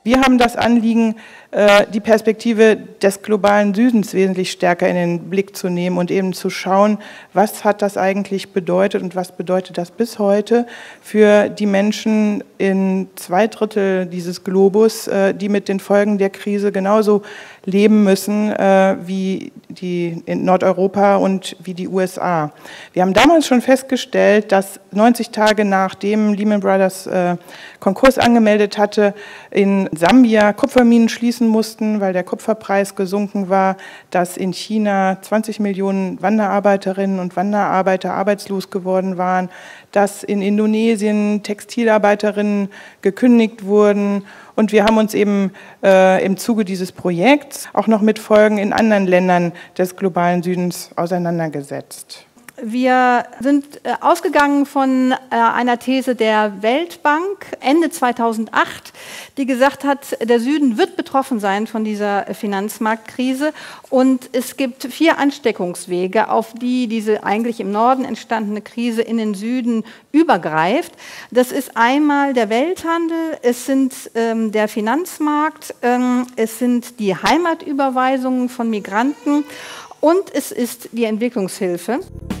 Wir haben das Anliegen, die Perspektive des globalen Südens wesentlich stärker in den Blick zu nehmen und eben zu schauen, was hat das eigentlich bedeutet und was bedeutet das bis heute für die Menschen in 2/3 dieses Globus, die mit den Folgen der Krise genauso leben müssen wie die in Nordeuropa und wie die USA. Wir haben damals schon festgestellt, dass 90 Tage nachdem Lehman Brothers Konkurs angemeldet hatte, in Sambia Kupferminen schließen mussten, weil der Kupferpreis gesunken war, dass in China 20 Millionen Wanderarbeiterinnen und Wanderarbeiter arbeitslos geworden waren, dass in Indonesien Textilarbeiterinnen gekündigt wurden. Und wir haben uns eben im Zuge dieses Projekts auch noch mit Folgen in anderen Ländern des globalen Südens auseinandergesetzt. Wir sind ausgegangen von einer These der Weltbank Ende 2008, die gesagt hat, der Süden wird betroffen sein von dieser Finanzmarktkrise und es gibt 4 Ansteckungswege, auf die diese eigentlich im Norden entstandene Krise in den Süden übergreift. Das ist einmal der Welthandel, es sind der Finanzmarkt, es sind die Heimatüberweisungen von Migranten und es ist die Entwicklungshilfe.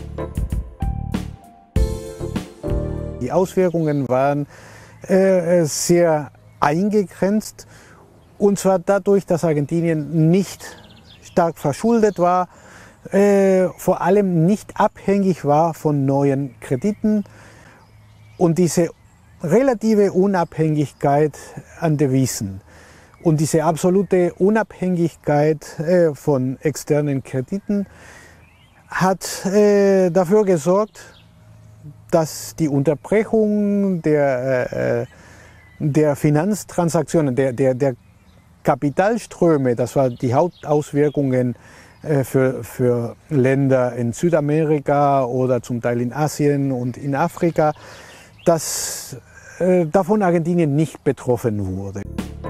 Die Auswirkungen waren sehr eingegrenzt, und zwar dadurch, dass Argentinien nicht stark verschuldet war, vor allem nicht abhängig war von neuen Krediten und diese relative Unabhängigkeit an Devisen und diese absolute Unabhängigkeit von externen Krediten hat dafür gesorgt, dass die Unterbrechung der Finanztransaktionen, der Kapitalströme, das war die Hauptauswirkungen für Länder in Südamerika oder zum Teil in Asien und in Afrika, dass davon Argentinien nicht betroffen wurde.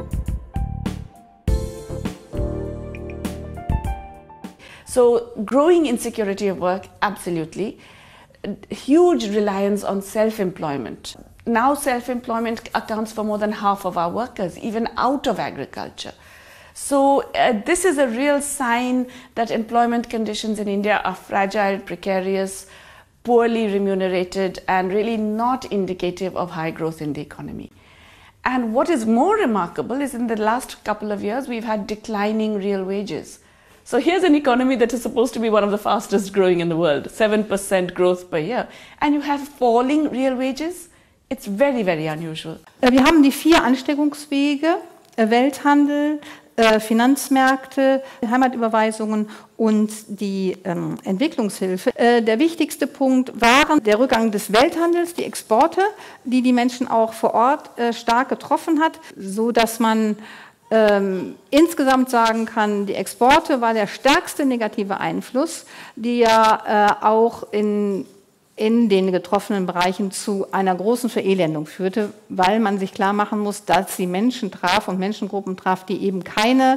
So growing insecurity of work, absolutely. Huge reliance on self-employment. Now self-employment accounts for more than half of our workers, even out of agriculture. So this is a real sign that employment conditions in India are fragile, precarious, poorly remunerated, and really not indicative of high growth in the economy. And what is more remarkable is in the last couple of years, we've had declining real wages. So here's an economy that is supposed to be one of the fastest growing in the world, 7% growth per year, and you have falling real wages. It's very, very unusual. Wir haben die 4 Ansteckungswege, Welthandel, Finanzmärkte, Heimatüberweisungen und die Entwicklungshilfe. Der wichtigste Punkt waren der Rückgang des Welthandels, die Exporte, die die Menschen auch vor Ort stark getroffen hat, so dass man insgesamt sagen kann, die Exporte war der stärkste negative Einfluss, die ja auch in den getroffenen Bereichen zu einer großen Verelendung führte, weil man sich klar machen muss, dass sie Menschen traf und Menschengruppen traf, die eben kein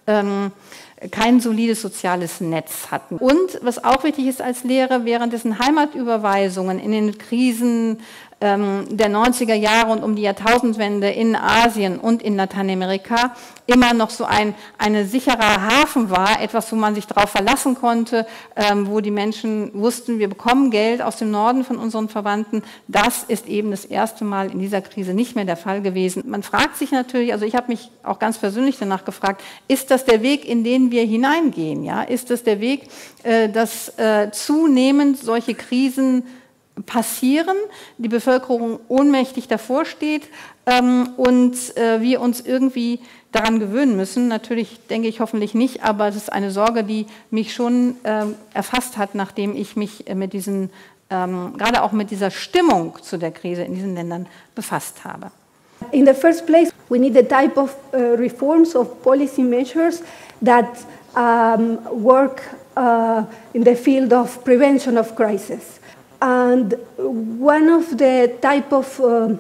solides soziales Netz hatten. Und was auch wichtig ist als Lehre, während diesen Heimatüberweisungen in den Krisen der 90er Jahre und um die Jahrtausendwende in Asien und in Lateinamerika immer noch so eine sicherer Hafen war, etwas, wo man sich darauf verlassen konnte, wo die Menschen wussten, wir bekommen Geld aus dem Norden von unseren Verwandten. Das ist eben das erste Mal in dieser Krise nicht mehr der Fall gewesen. Man fragt sich natürlich, also ich habe mich auch ganz persönlich danach gefragt, ist das der Weg, in den wir hineingehen? Ja? Ist das der Weg, dass zunehmend solche Krisen passieren, die Bevölkerung ohnmächtig davor steht und wir uns irgendwie daran gewöhnen müssen? Natürlich denke ich hoffentlich nicht, aber es ist eine Sorge, die mich schon erfasst hat, nachdem ich mich mit diesen, gerade auch mit dieser Stimmung zu der Krise in diesen Ländern befasst habe. In the first place, we need the type of reforms of policy measures that work in the field of prevention of crisis. And one of the type of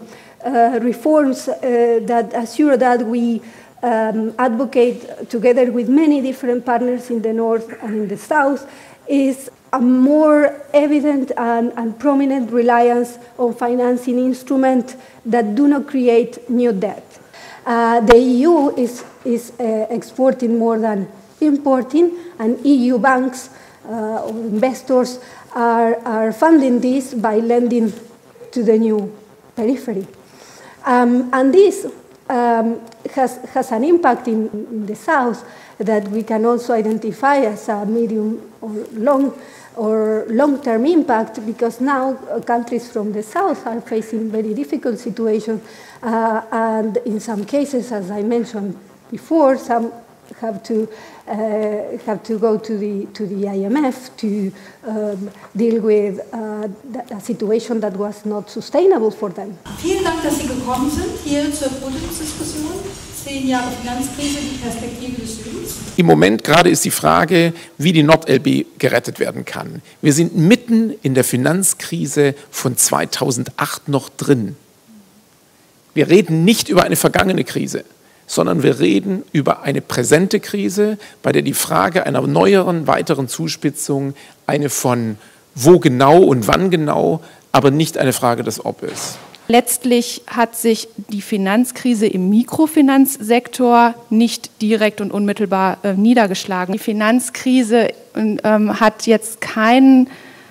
reforms that assure that we advocate together with many different partners in the north and in the south is a more evident and prominent reliance on financing instruments that do not create new debt. The EU is exporting more than importing, and EU banks or investors are funding this by lending to the new periphery. And this has an impact in the south that we can also identify as a medium or long-term impact, because now countries from the south are facing very difficult situations, and in some cases, as I mentioned before, some have to go to the IMF to deal with a situation that was not sustainable for them. Vielen Dank, dass Sie gekommen sind hier zur Podiumsdiskussion. 10 Jahre Finanzkrise, die Perspektive des Südens. Im Moment gerade ist die Frage, wie die NordLB gerettet werden kann. Wir sind mitten in der Finanzkrise von 2008 noch drin. Wir reden nicht über eine vergangene Krise, sondern wir reden über eine präsente Krise, bei der die Frage einer neueren, weiteren Zuspitzung eine von wo genau und wann genau, aber nicht eine Frage des Ob ist. Letztlich hat sich die Finanzkrise im Mikrofinanzsektor nicht direkt und unmittelbar niedergeschlagen. Die Finanzkrise hat jetzt kein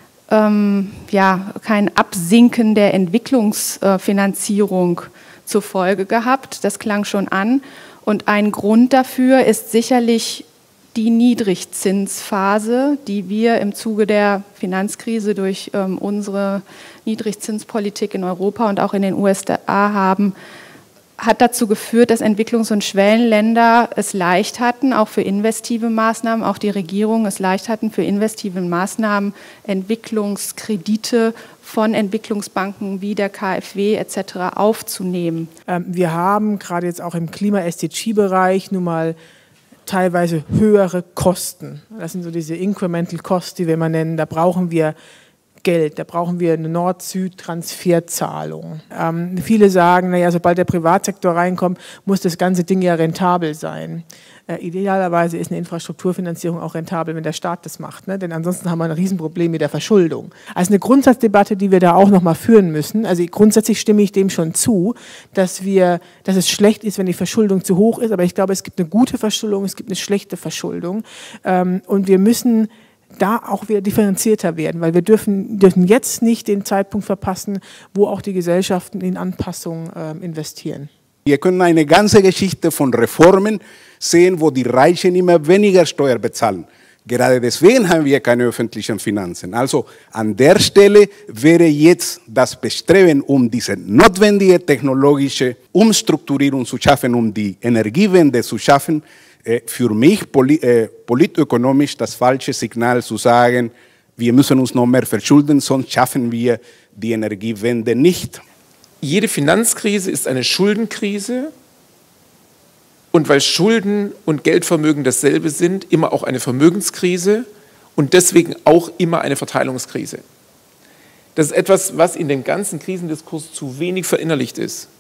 Absinken der Entwicklungsfinanzierung zur Folge gehabt. Das klang schon an. Und ein Grund dafür ist sicherlich die Niedrigzinsphase, die wir im Zuge der Finanzkrise durch unsere Niedrigzinspolitik in Europa und auch in den USA haben, hat dazu geführt, dass Entwicklungs- und Schwellenländer es leicht hatten, auch für investive Maßnahmen, auch die Regierungen es leicht hatten, für investive Maßnahmen Entwicklungskredite von Entwicklungsbanken wie der KfW etc. aufzunehmen. Wir haben gerade jetzt auch im Klima-SDG-Bereich nun mal teilweise höhere Kosten. Das sind so diese Incremental Costs, die wir immer nennen. Da brauchen wir Geld, da brauchen wir eine Nord-Süd-Transferzahlung. Viele sagen, naja, sobald der Privatsektor reinkommt, muss das ganze Ding ja rentabel sein. Idealerweise ist eine Infrastrukturfinanzierung auch rentabel, wenn der Staat das macht, ne? Denn ansonsten haben wir ein Riesenproblem mit der Verschuldung. Also eine Grundsatzdebatte, die wir da auch nochmal führen müssen. Also grundsätzlich stimme ich dem schon zu, dass es schlecht ist, wenn die Verschuldung zu hoch ist, aber ich glaube, es gibt eine gute Verschuldung, es gibt eine schlechte Verschuldung, und wir müssen da auch wieder differenzierter werden, weil wir dürfen jetzt nicht den Zeitpunkt verpassen, wo auch die Gesellschaften in Anpassung investieren. Wir können eine ganze Geschichte von Reformen sehen, wo die Reichen immer weniger Steuer bezahlen. Gerade deswegen haben wir keine öffentlichen Finanzen. Also an der Stelle wäre jetzt das Bestreben, um diese notwendige technologische Umstrukturierung zu schaffen, um die Energiewende zu schaffen, für mich politökonomisch das falsche Signal zu sagen, wir müssen uns noch mehr verschulden, sonst schaffen wir die Energiewende nicht. Jede Finanzkrise ist eine Schuldenkrise und weil Schulden und Geldvermögen dasselbe sind, immer auch eine Vermögenskrise und deswegen auch immer eine Verteilungskrise. Das ist etwas, was in dem ganzen Krisendiskurs zu wenig verinnerlicht ist.